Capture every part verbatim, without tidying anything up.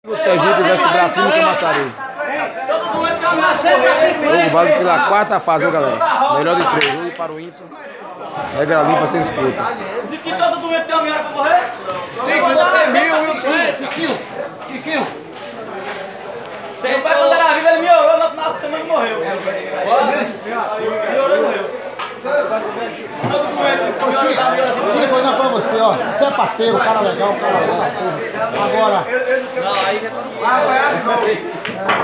O Sergipe versus Brasil com Massari. Jogo válido pela quarta fase, ó, galera. Melhor de três, jogo para o ímpar. Regra limpa sem disputa. Diz que todo doente tem uma minha pra morrer? Tem que botar mil, viu? Chiquinho, Chiquinho. Meu pai quando era vivo ele me orou, no final de semana morreu. Me orou e morreu. Todo doente disse que me orou da vida assim. Que coisa pra você, ó. Você é parceiro, cara legal, cara legal. Agora. Não, aí já tá.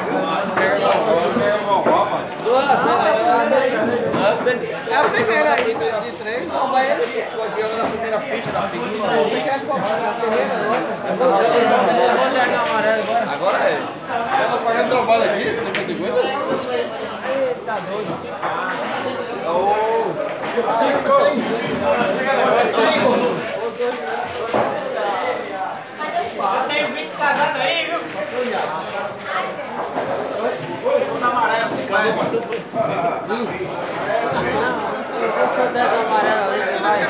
É a primeira aí, de três. Não, mas ele disse que vai jogar na primeira ficha, na segunda. Agora é. Tava pagando trabalho aqui, você não cinquenta? Tá doido. Tem vinte casados aí, viu? Na amarela, assim, cara. Eu dessa amarela ali, vai.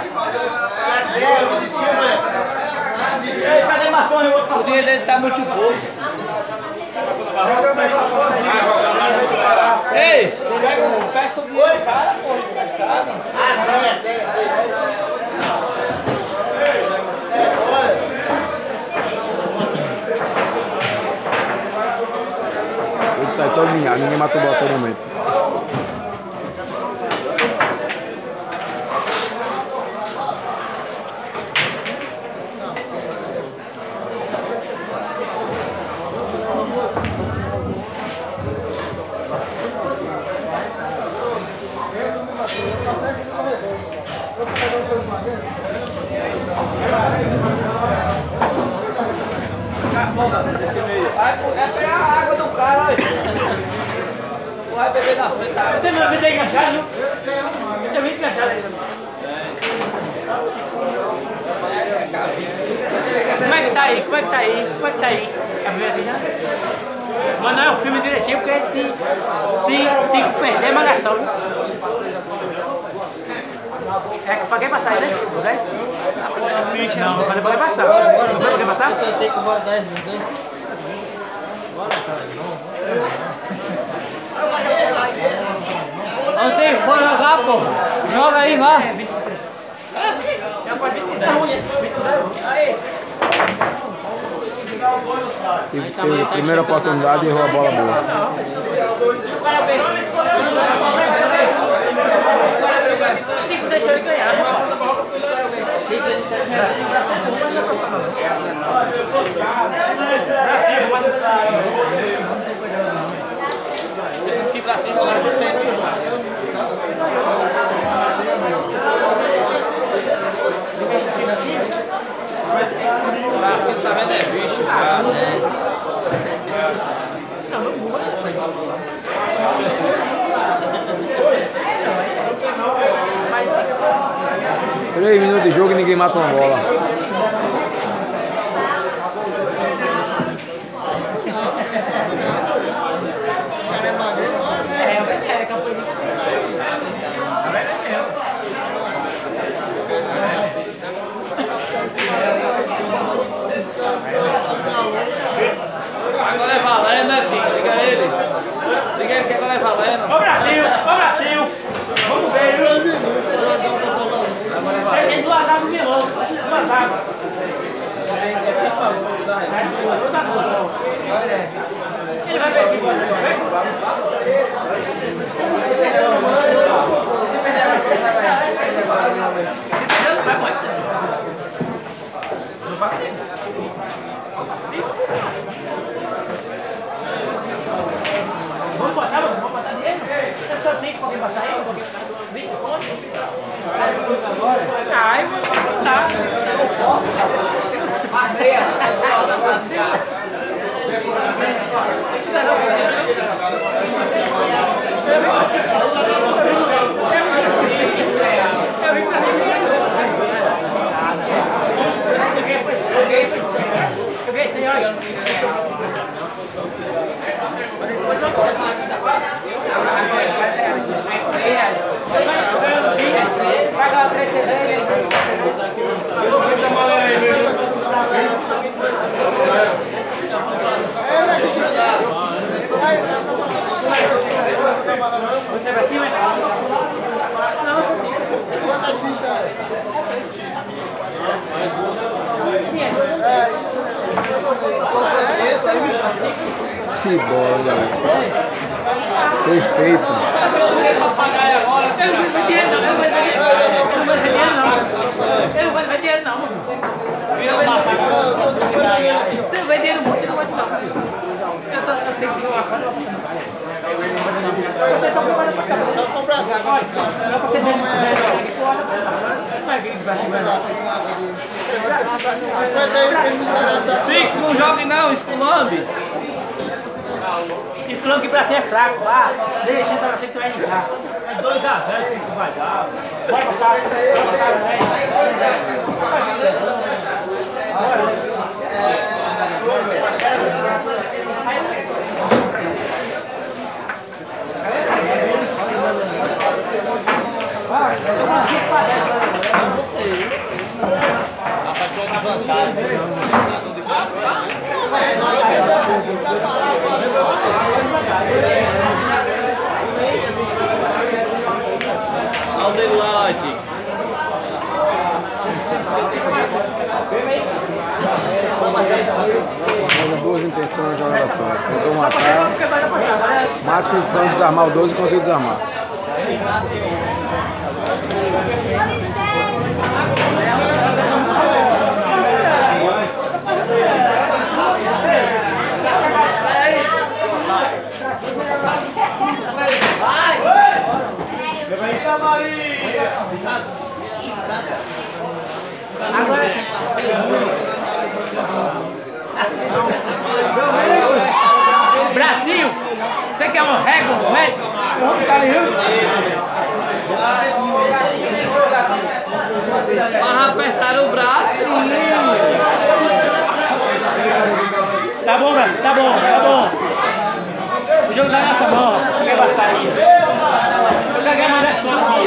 Cadê Marconi? O dinheiro dele tá muito pouco. Ei, peça o dinheiro do cara, pô, emprestado. Ah, sério, sério, sério. Ele sai todo alinhado, ninguém matou bola até o momento. É pegar a água do cara, olha. Vai beber na frente. Eu tenho uma vida enganchada, viu? Eu tenho muito enganchada aí também. Como é que tá aí? Como é que tá aí? Como é que tá aí? A primeira vida? Mas não é o filme direitinho, porque se, se tem que perder a malhação, viu? É pra quem passar aí, né? Não, não falei pra quem passar. Não pra quem passar? Você tem que embora dez minutos. Não tem, bora jogar, pô. Joga aí, vá. Teve, teve a primeira oportunidade e errou a bola boa. Tipo, deixou ele ganhar. Você disse que pra cima agora você sempre. Pra cima tá vendo é bicho, cara. Não, não muda. Três minutos de jogo e ninguém mata uma bola. Agora é valendo, né, Tinho? Liga ele. Liga ele que agora é valendo. Ô Brasil! Ô Brasil! Vamos ver, viu? Você tem duas águas de novo. Duas águas. É cinco águas, vou dar ele vai ver se você não vê. Se perder a mão, se perder a mão, se perder a mão, não vai muito. Não vai ter. Vamos botar, vamos botar dinheiro? Você só tem que poder botar aí? vinte conto? Sai cinco agora? Ai, vou botar. Passeia. Paga três cervejas. Eu vou dar uma lei aí, viu? pra cima, não, você tem. Quantas fichas é? Que bola, galera. Perfeito. Eu não vou dinheiro não, eu não vou dinheiro não. Eu não vou dinheiro não. Se eu vender muito, eu não vou te dar. Eu sei que eu acordo. Eu só comprar pra cá. Não comprar cá. Olha, eu postei bem aqui fora. Vai vir isso aqui, vai. Fix, não jogue não, esculambe. Esculambe que pra cima é fraco. Ah, deixa essa pra você que você vai ligar. É dois a zero que vai dar. Bora botar. Bora botar, né? Bora. Aldelite. Duas intenções na jogada só. Tentou matar. Máxima intenção de desarmar o doze e conseguiu desarmar. Agora. Brasil, você quer um recorde, né? Vamos ficar ali, viu? Mas apertaram o braço. Tá bom, Brasil, tá bom, tá bom. O jogo tá nessa mão, você quer passar aí. Eu já ganhei mais dez pontos aqui.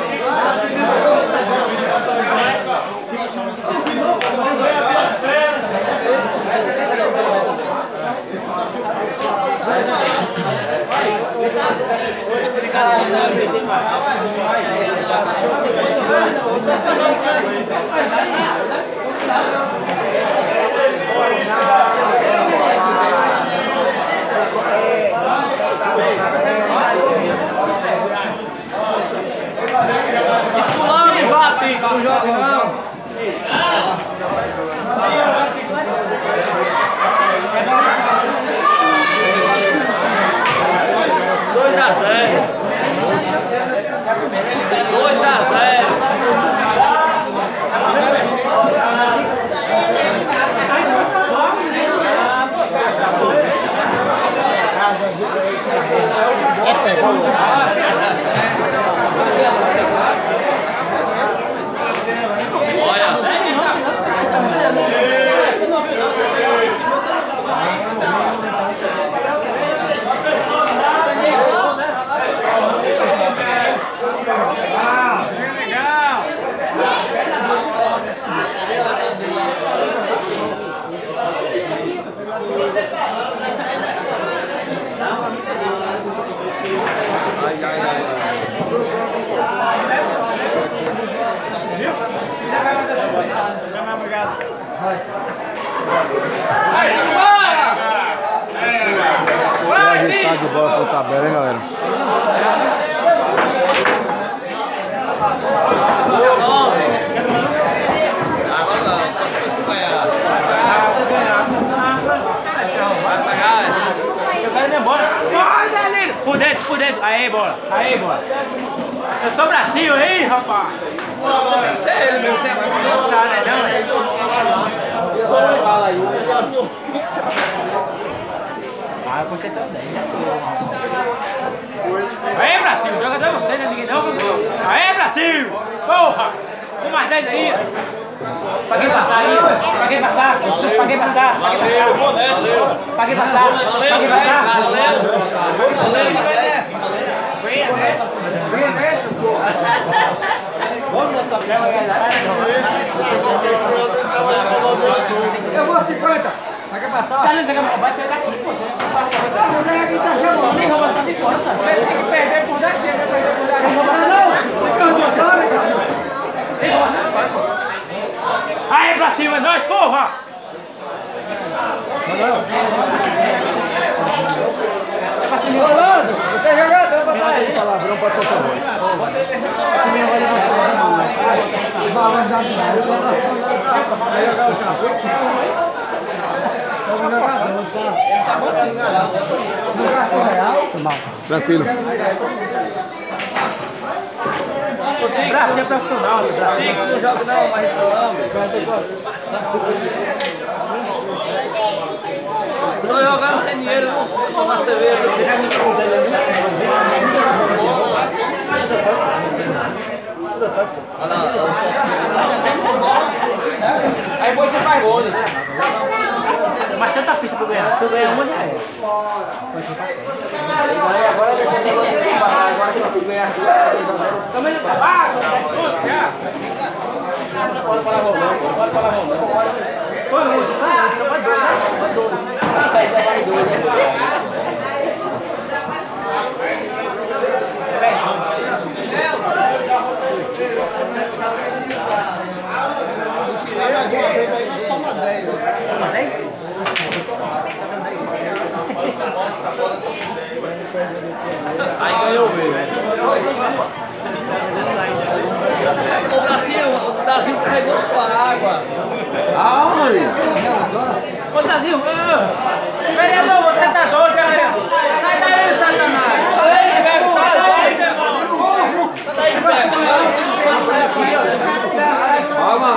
Esculame, bate, não joga não. dois a zero. dois a zero. É pegar. Olha. Ajeitado de bola pro tabela, hein, galera? Agora não, só que você ganhar. Vai pagar. Eu quero ir embora. Vai, Danilo! Por dentro, por dentro. Aí, bola. Aí, bola. Eu sou Brasil aí, rapaz. Você é ele mesmo, você é muito tá, né? Fala aí. Ah, porque também. Aê, Brasil! Jogador é você, né? Ninguém não. Aê, Brasil! Porra! Um mais dez aí. Pra quem passar aí? Pra quem passar? Pra quem passar? Pra quem passar? Pra quem passar? Pra quem passar? Venha nessa, pô. Vamos nessa prova, galera. Eu vou cinquenta. Pra quem passar? Eles vai sair daqui, pô. Você aqui tá chamando, nem rouba, tá de fora, cara. Você tem que perder por daqui, vai perder por daqui. Não rouba não! Você quer duas horas, cara? Nem rouba, não, vai, pô. Aí, pra cima, nós, porra! É pra cima. Ô, Lando, você é jogador, bota aí. Palavrão pode ser sua voz. Tranquilo. Braço é profissional, Braço. Não joga não, mas estou jogando sem dinheiro, não tomar cerveja. Aí você faz gol, né? Mas tanta ficha pra ganhar. Se eu ganhar uma, já é. Agora eu vou passar. Agora que eu ganhar. Também não tá baixo, já. Pode falar rolando, pode falar rolando. Foi muito, foi muito. Só mais dois, né? Acho que aí só vale dois, né? Toma dez. Toma dez? Aí ganhou, velho. O Brasil, o Brasil carregou sua água. Ah, Maria. Ô, Brasil, vereador, você tá doido, vereador? Sai daí, Satanás. Sai daí, velho. Sai daí, Sai daí, velho. Calma.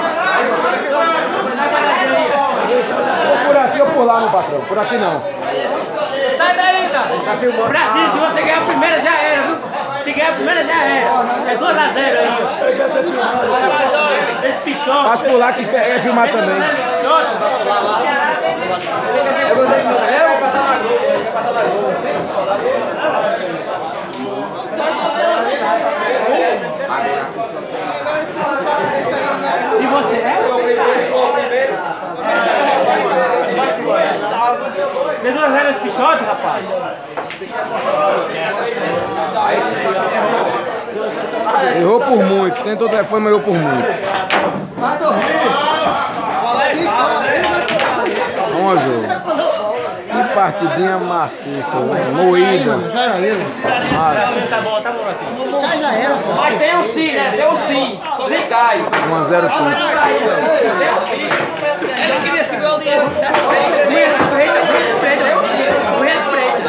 Ou por aqui ou por lá, meu patrão. Por aqui não. Sai daí, cara. Brasil, se você ganhar a primeira, já era. Se ganhar a primeira, já era. É dois a zero aí, ó. Eu quero ser filmado. Esse pichote. Passa por lá que é filmar também. Eu vou passar na Globo. Quer passar na Globo. E você é? Deu duas regras de pichote, rapaz. Errou por muito. Tentou o telefone, mas errou por muito. Vai dormir. Bom jogo. Que partidinha maciça, moída. Já era ele. Tá bom, tá bom assim. Cai já era. Mas tem um sim, né? Tem um sim. Sim cai. um a zero tudo. Tem um sim. Ele queria segurar o dinheiro. Tem um sim. Correndo preto. Tem um sim. Correndo preto.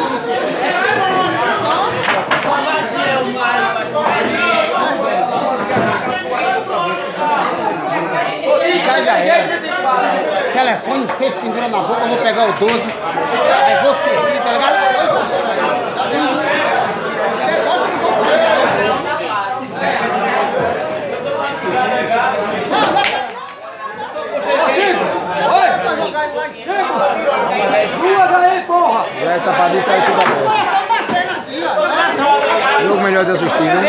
Cai já era. Telefone seis pendura na boca, eu vou pegar o doze. Aí vou subir, tá ligado? Já essa partida saiu tudo aberto. Jogo melhor de assistir, né?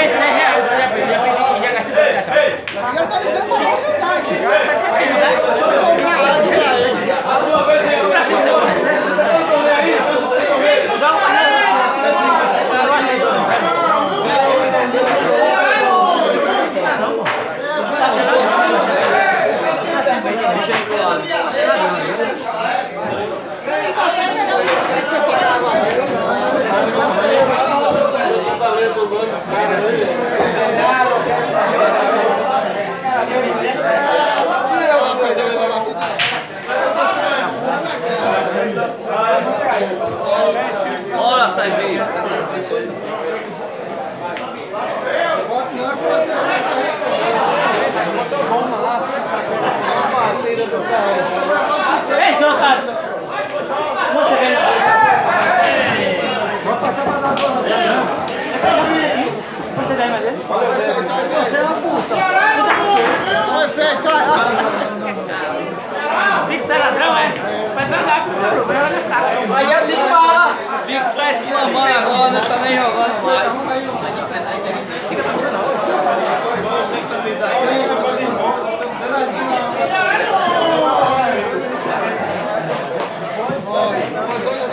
Bora, Serginho. Ei, seu otário! Você vem. Vou passar pra dar bola. Você daí, mas ele? Você é uma puta. Tem que ser ladrão, é? Vai tragar, o problema é nessa. Aí eu te falo. Fico fresco com a mãe agora, tá nem jogando mais. Fica tranquilo, não. Sem camisa aí.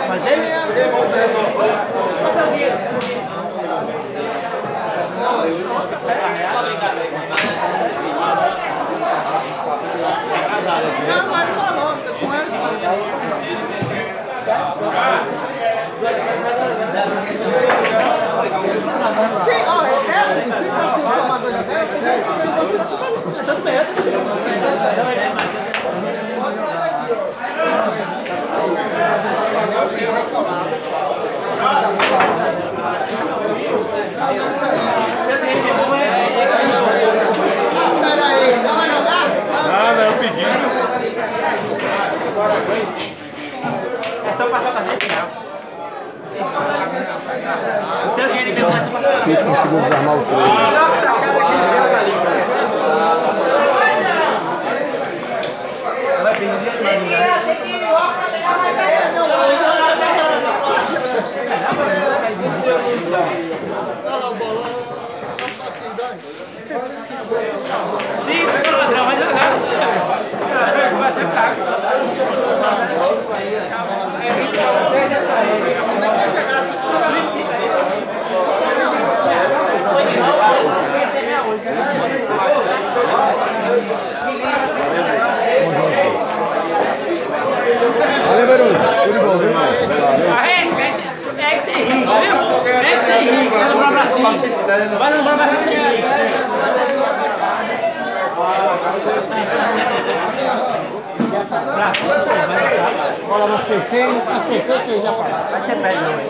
Nada, eu pedi. É só passar pra frente, não. Se alguém ele pegou essa pra Ele conseguiu desarmar o trem. Sim, seu ladrão, vai jogar. Vai ser fraco. Valeu, Barulho. Tudo bom, viu, irmão? É que você ri, viu? É que você ri. Vai no bracinho. Vai no bracinho. Olha, não acertei, acertei que já falou. Vai ser pé, não, hein?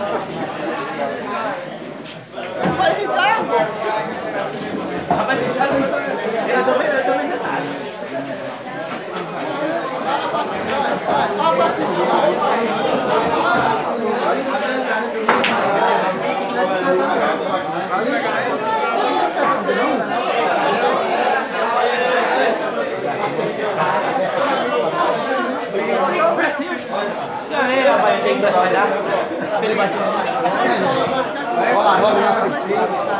Rapaz, eu tô vendo, eu tô vendo detalhes. Galera, vai ter que bater. Se ele bater. Olha lá, olha lá, acertei.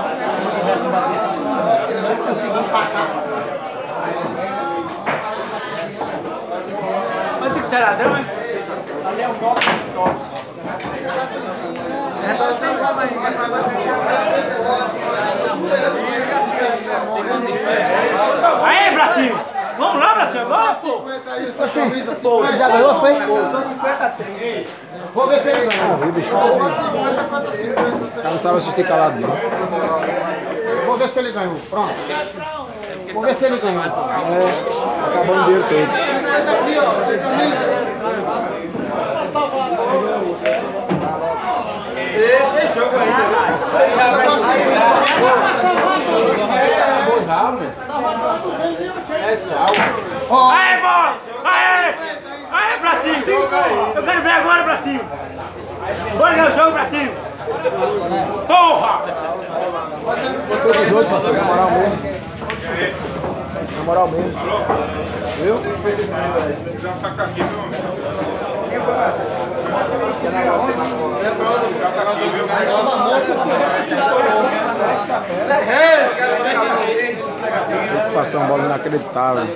Eu consegui empatar. Vai ter que ser ladrão, hein? Ali é um golpe só. Aê, Brasil! Vamos lá, Brasil, agora, pô! Pô, já ganhou, foi? cinquenta e três. Vou ver se ele ganhou. O cara não sabe assistir calado, não. Vou ver se ele ganhou. Pronto. Vou ver se ele ganhou. É, acabou o dinheiro todo. Tem jogo aí. Aê, bola! Aê! Aê, Brasil! Eu quero ver agora, Brasil! Bora ganhar o jogo, Brasil! Porra! Você dos outros, parceiro, na moral mesmo. Na moral mesmo. Viu? Já tá aqui, meu amigo. Passou uma bola inacreditável.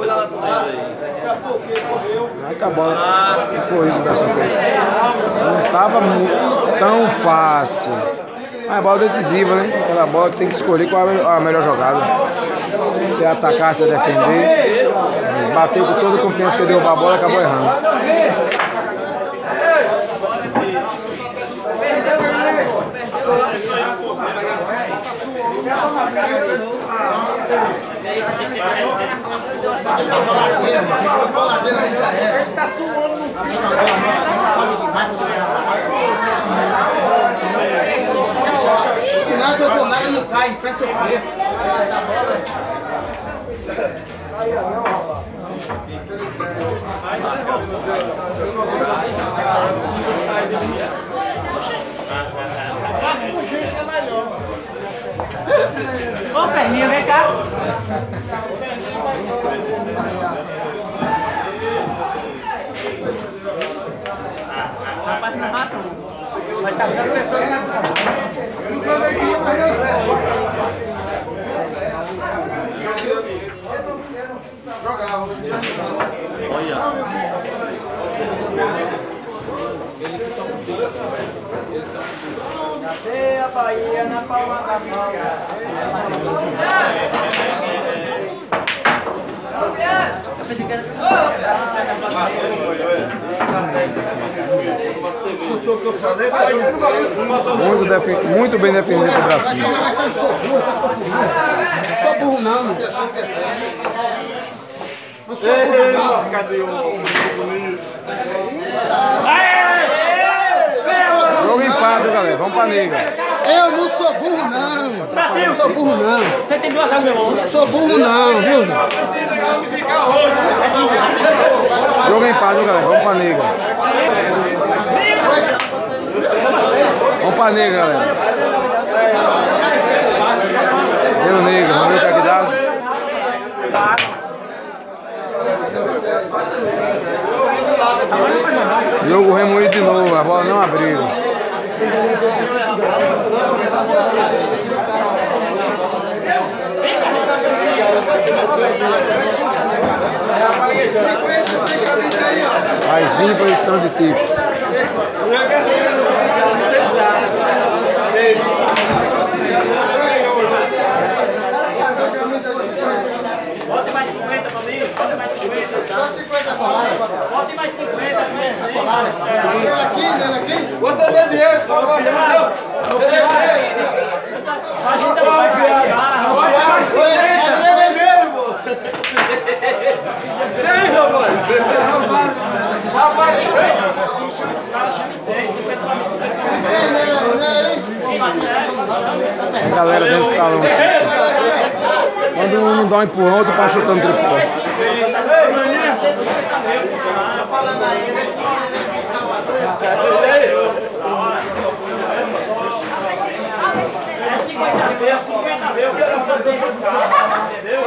Não é que a bola. O que foi isso que o Garçom fez? Não estava tão fácil. Ah, é bola decisiva, né? Aquela bola que tem que escolher qual é a melhor jogada. Se é atacar, se é defender. Mas bateu com toda a confiança que derrubou a bola e acabou errando. Ele tá suando no frio. Nada, eu vou nada, não cai, impressa o preto. Ô, perninha, vem cá! Rapaz, não mata um. Vai estar dando pessoa na Jogava. Olha. Cadê a Bahia na palma da mão? Escutou o que eu falei? Muito, defi muito bem definido pro Brasil. Sou burro não, não. Não sou burro não. Cadê o Jogo empate, galera. Vamos pra nega. Eu não sou burro não. Brasil! Não sou burro não. Você tem duas águas, meu irmão? Sou burro não, viu? Jogo empate, galera. Vamos pra nega. Vamos pra nega, galera. Deu nega. Vamos ver o que é que dá. Jogo remoído de novo. A bola não abriu. Mais em posição de tipo. Bota mais cinquenta pra mim, bota mais cinquenta. Bota mais cinquenta pra mim. Você deu dinheiro, por favor. A gente vai criar, cara. Você deu dinheiro, pô. Tem, rapaz. Rapaz, Tem galera dentro do salão. Quando um não dá um empurrão, outro tá chutando tripó. É cinquenta vezes, cinquenta vezes. Eu quero fazer isso, cara. Entendeu?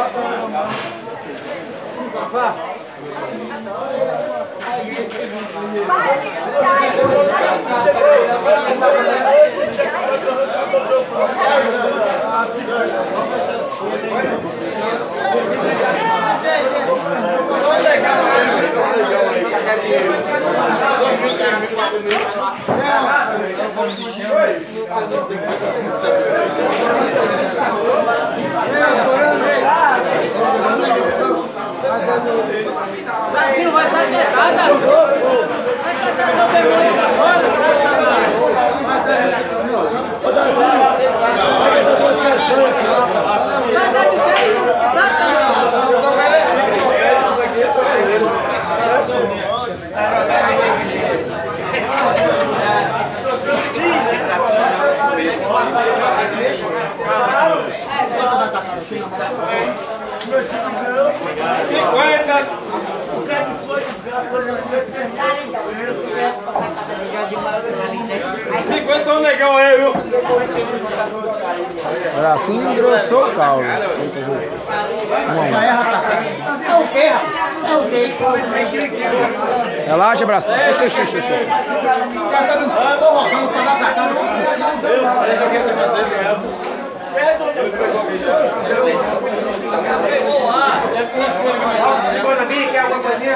Brasil vai estar quebrada, vai cantar teu demônio pra fora, ô Brasil, vai cantar duas questões aqui, sai daqui, sai cinquenta. O cara de sua desgraça já foi cinquenta são negão aí, viu? Agora assim engrossou o caldo. Já erra, tá? É o quê, rapaz? É o quê? Relaxa, bracinho. Deixa, deixa, deixa, deixa. Tô rodando pra dar atacando. Segura mim, quer alguma coisinha?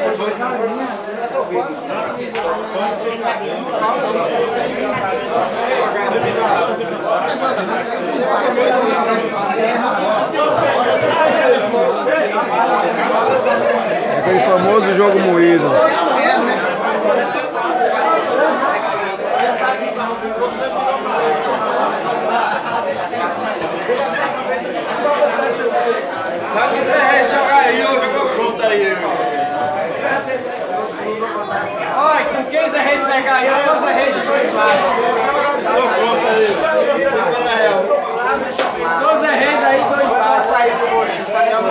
É aquele famoso jogo moído. Vai quiser jogar aí, eu jogo pronto aí. Olha, com quem Zé Reis pegar aí, é só Zé Reis e dois empate. Sou pronto aí. Só Zé Reis aí, dois empates. Sair do Borinho, sair do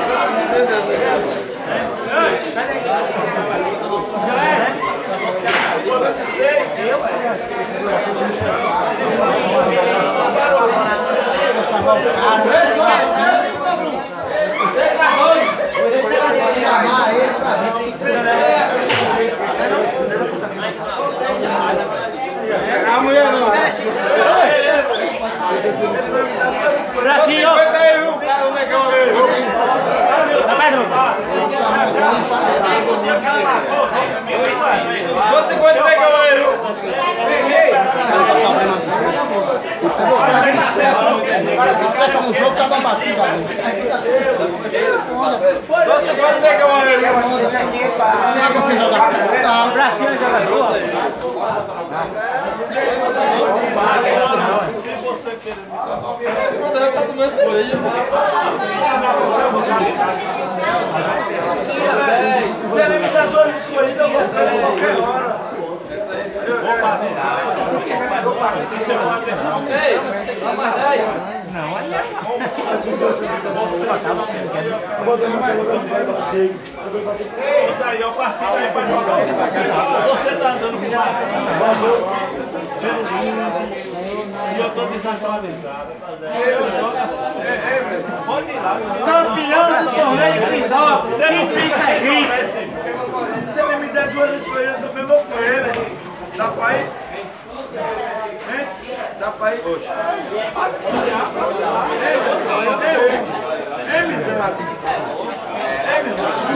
Vou chamar o cara. Vou chamar ele pra ver. A mulher não. Brasil! cinquenta aí, viu? O negão aí, viu? Vou cinquenta negão aí, viu? batida ali. Aí fica foda. Só você pode pegar uma vez. Não é você jogar assim, tá? Pra cima, jogador. Esse poder tá tomando cerveja. Se é limitador escolhido, eu vou entrar em qualquer hora. Vou passar. Ei, dá mais dez. Não, aí é. Eita, aí, ó, o partido aí pra jogar. Você tá andando com uma. E eu tô desatualizado. Pode ir lá. Campeão do torneio de Crisópolis. Que Cris Sergipe. Se ele me der duas escolhas, eu também vou com ele. Dá pra ir? Hein? Dá pra ir? Oxe. É, miserável. É, miserável.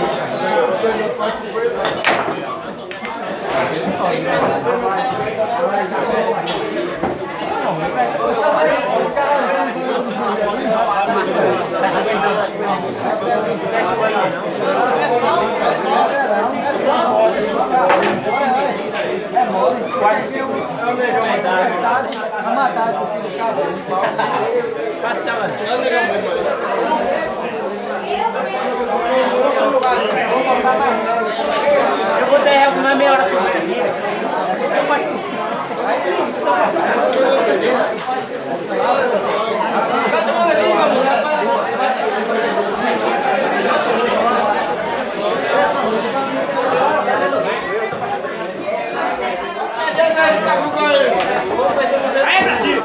Vai matar seu filho, cara. Eu vou dar algo na meia hora chover. Aí, Brasil!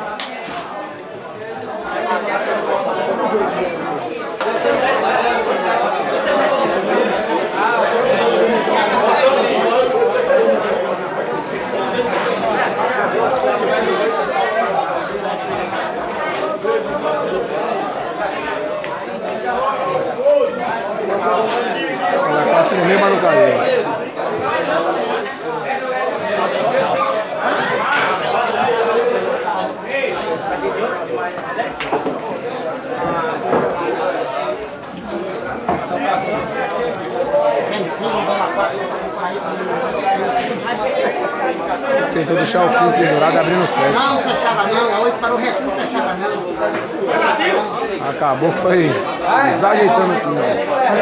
Ela passa no meio, mas não caiu. Tentou deixar o quinze pendurado abrindo sete. Não, não fechava não. A oito parou retinho, não fechava não. Acabou, foi desajeitando o quinze.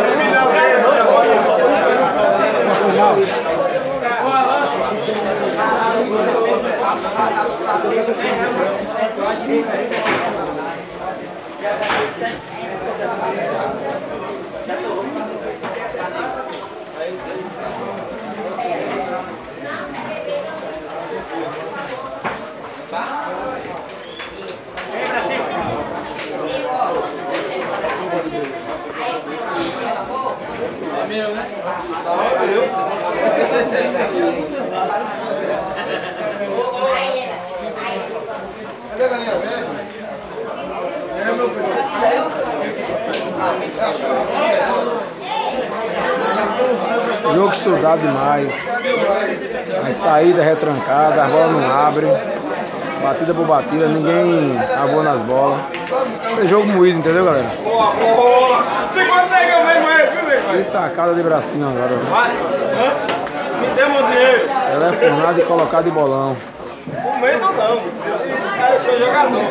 Jogo estudado demais. A saída retrancada, a bola não abre. Batida por batida, ninguém avou nas bolas. É jogo moído, entendeu, galera? Boa, boa. Segura pega mesmo aí, viu, Nego? E tacada de bracinho agora. Vai. Me dê meu dinheiro. Telefonado e colocado de bolão. O medo não. Eu sou jogador.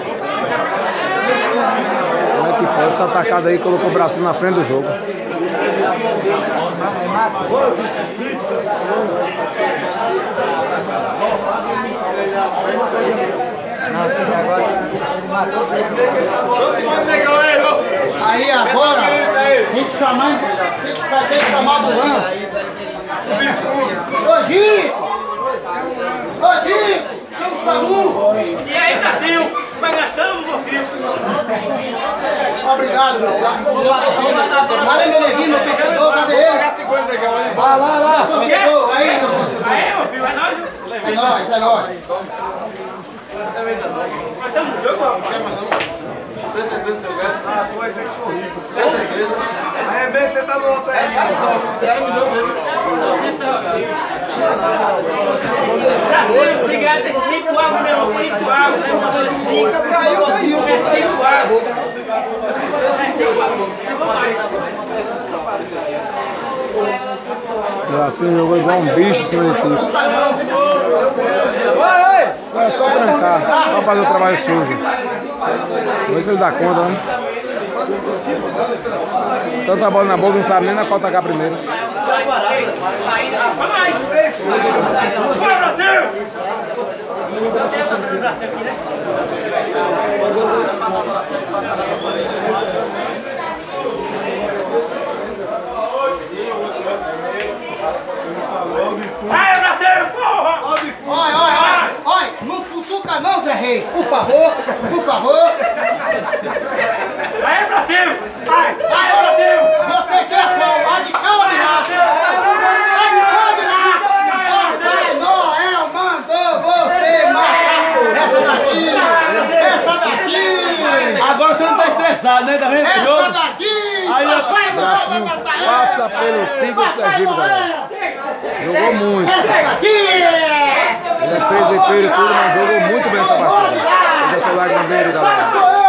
Como é que pode? Essa tacada aí colocou o bracinho na frente do jogo. Aí agora, tem que chamar, tem que, vai ter que chamar a ambulância. Ô Di! Ô Di! Chama o SAMU! E aí, Brasil? Vai gastando, meu filho? Obrigado, meu. Cadê meu neguinho, meu torcedor? Cadê ele? Vai, vai, vai. Torcedor, aí, meu torcedor. Aí, meu filho, é nóis, viu? É nóis, é nóis. Nós estamos no jogo, ó. Tem certeza que você ganha? Ah, tu vai ser corrido. Tem certeza? Arrebenta, você tá no outro aí. Quero no jogo mesmo. Brasil, se ganhar tem cinco águas mesmo, cinco águas. cinco águas. É cinco águas. Bracinho jogou igual um bicho em cima de ti. Agora é só trancar, só fazer o trabalho sujo. Vamos ver se ele dá conta, né? Tanta bola na boca, não sabe nem na qual tacar primeiro. Olha, olha, olha, olha, não futuca não, Zé Reis, por favor, por favor. Aí, Brasil! Agora, você quer qual? A de cá ou a de lá? A de cá ou de lá? Papai Noel mandou você matar essa daqui, essa daqui. Agora você não tá estressado, né? Tá vendo? Essa daqui, Papai Noel vai matar ela. Passa pelo Tico de Sergipe, galera. Jogou muito. Essa daqui.